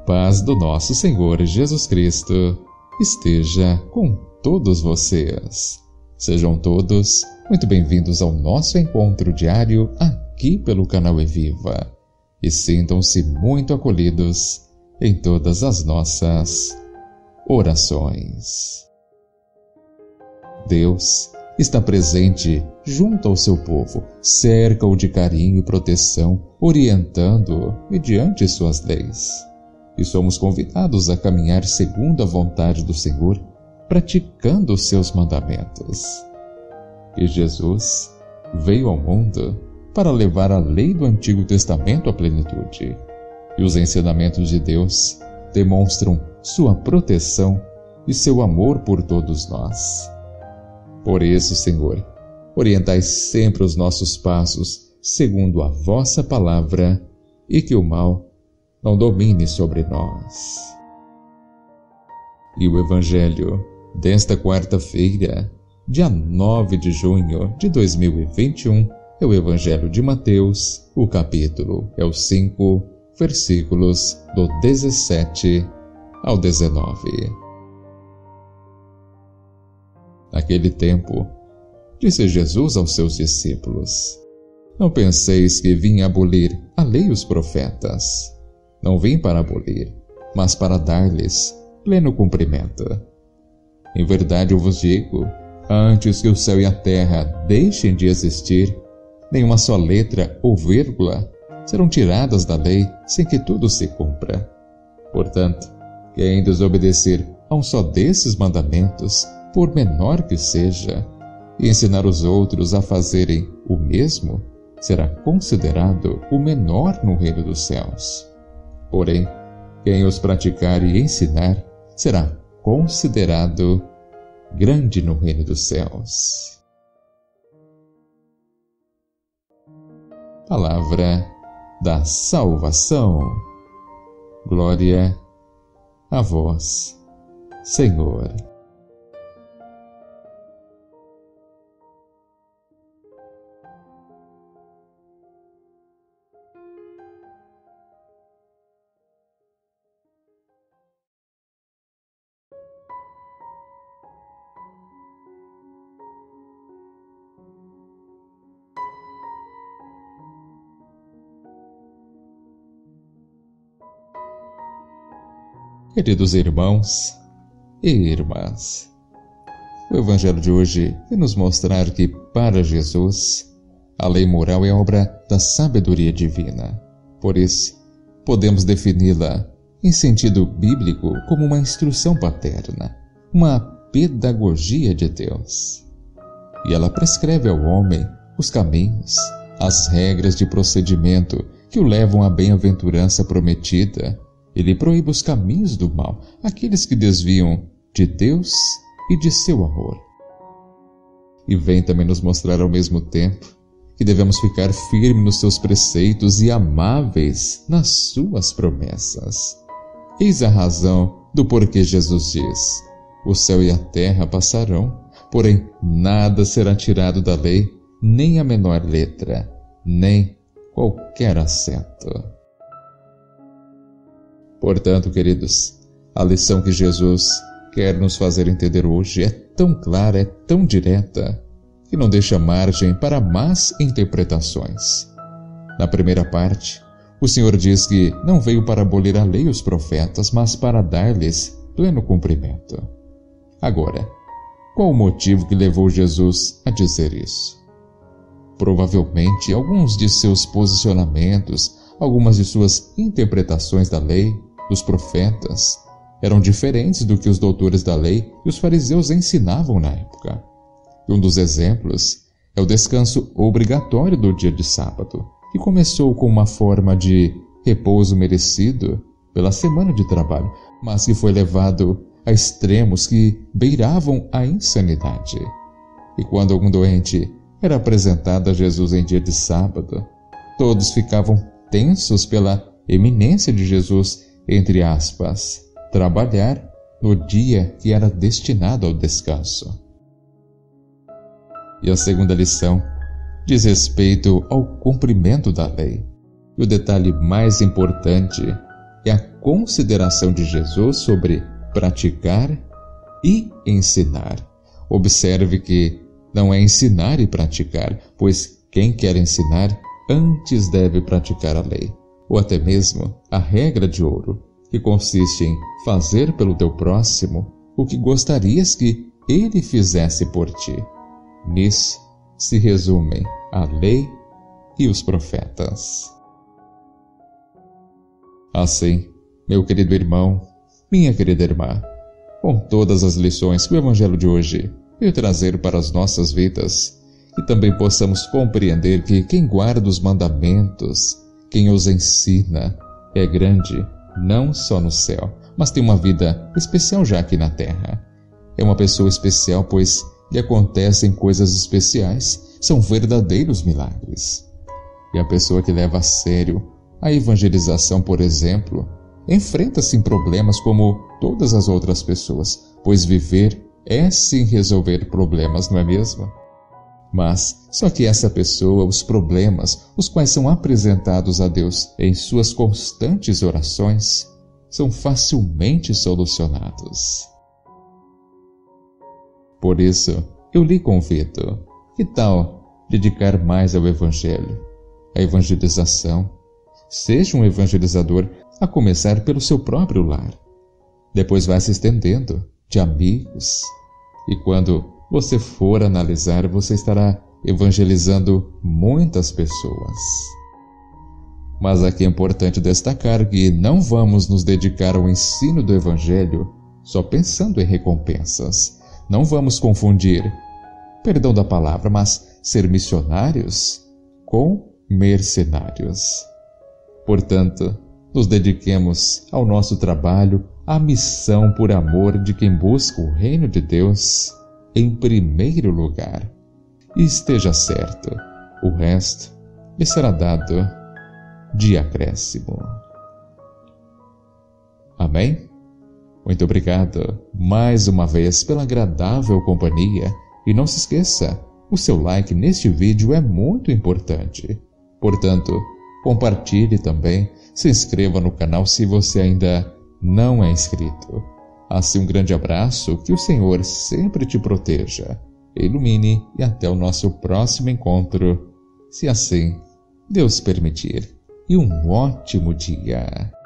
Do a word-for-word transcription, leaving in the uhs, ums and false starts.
paz do nosso Senhor Jesus Cristo esteja com todos vocês. Sejam todos muito bem-vindos ao nosso encontro diário aqui pelo canal Eviva e sintam-se muito acolhidos em todas as nossas orações. Deus está presente junto ao seu povo, cerca-o de carinho e proteção, orientando-o mediante suas leis. E somos convidados a caminhar segundo a vontade do Senhor, praticando os seus mandamentos. E Jesus veio ao mundo para levar a lei do Antigo Testamento à plenitude. E os ensinamentos de Deus demonstram sua proteção e seu amor por todos nós. Por isso, Senhor, orientai sempre os nossos passos segundo a vossa palavra e que o mal não domine sobre nós. E o Evangelho desta quarta-feira, dia nove de junho de dois mil e vinte e um, é o Evangelho de Mateus, o capítulo é o cinco, versículos do dezessete ao dezenove. Naquele tempo, disse Jesus aos seus discípulos: Não penseis que vim abolir a lei e os profetas. Não vim para abolir, mas para dar-lhes pleno cumprimento. Em verdade eu vos digo, antes que o céu e a terra deixem de existir, nenhuma só letra ou vírgula serão tiradas da lei sem que tudo se cumpra. Portanto, quem desobedecer a um só desses mandamentos, por menor que seja, e ensinar os outros a fazerem o mesmo, será considerado o menor no reino dos céus. Porém, quem os praticar e ensinar, será considerado grande no reino dos céus. Palavra da salvação. Glória a vós, Senhor. Queridos irmãos e irmãs, o Evangelho de hoje vem nos mostrar que, para Jesus, a lei moral é obra da sabedoria divina. Por isso, podemos defini-la, em sentido bíblico, como uma instrução paterna, uma pedagogia de Deus. E ela prescreve ao homem os caminhos, as regras de procedimento que o levam à bem-aventurança prometida. Ele proíbe os caminhos do mal, aqueles que desviam de Deus e de seu amor. E vem também nos mostrar ao mesmo tempo que devemos ficar firmes nos seus preceitos e amáveis nas suas promessas. Eis a razão do porquê Jesus diz: o céu e a terra passarão, porém nada será tirado da lei, nem a menor letra, nem qualquer acento. Portanto, queridos, a lição que Jesus quer nos fazer entender hoje é tão clara, é tão direta, que não deixa margem para más interpretações. Na primeira parte, o Senhor diz que não veio para abolir a lei e os profetas, mas para dar-lhes pleno cumprimento. Agora, qual o motivo que levou Jesus a dizer isso? Provavelmente, alguns de seus posicionamentos, algumas de suas interpretações da lei, dos profetas, eram diferentes do que os doutores da lei e os fariseus ensinavam na época. E um dos exemplos é o descanso obrigatório do dia de sábado, que começou com uma forma de repouso merecido pela semana de trabalho, mas que foi levado a extremos que beiravam a insanidade. E quando algum doente era apresentado a Jesus em dia de sábado, todos ficavam tensos pela eminência de Jesus, entre aspas, trabalhar no dia que era destinado ao descanso. E a segunda lição diz respeito ao cumprimento da lei. E o detalhe mais importante é a consideração de Jesus sobre praticar e ensinar. Observe que não é ensinar e praticar, pois quem quer ensinar antes deve praticar a lei, ou até mesmo a regra de ouro, que consiste em fazer pelo teu próximo o que gostarias que ele fizesse por ti. Nisso se resumem a lei e os profetas. Assim, meu querido irmão, minha querida irmã, com todas as lições que o Evangelho de hoje veio trazer para as nossas vidas, que também possamos compreender que quem guarda os mandamentos, quem os ensina, é grande não só no céu, mas tem uma vida especial já aqui na terra. É uma pessoa especial, pois lhe acontecem coisas especiais, são verdadeiros milagres. E a pessoa que leva a sério a evangelização, por exemplo, enfrenta-se em problemas como todas as outras pessoas, pois viver é sim resolver problemas, não é mesmo? Mas só que essa pessoa, os problemas, os quais são apresentados a Deus em suas constantes orações, são facilmente solucionados. Por isso, eu lhe convido, que tal dedicar mais ao Evangelho, à evangelização? Seja um evangelizador, a começar pelo seu próprio lar. Depois vai se estendendo de amigos. E quando você for analisar, você estará evangelizando muitas pessoas. Mas aqui é importante destacar que não vamos nos dedicar ao ensino do Evangelho só pensando em recompensas. Não vamos confundir, perdão da palavra, mas ser missionários com mercenários. Portanto, nos dediquemos ao nosso trabalho, à missão por amor de quem busca o reino de Deus em primeiro lugar. E esteja certo, o resto lhe será dado de acréscimo. Amém? Muito obrigado mais uma vez pela agradável companhia e não se esqueça, o seu like neste vídeo é muito importante. Portanto, compartilhe também, se inscreva no canal se você ainda não é inscrito. Assim, um grande abraço, que o Senhor sempre te proteja, ilumine e até o nosso próximo encontro, se assim Deus permitir. E um ótimo dia!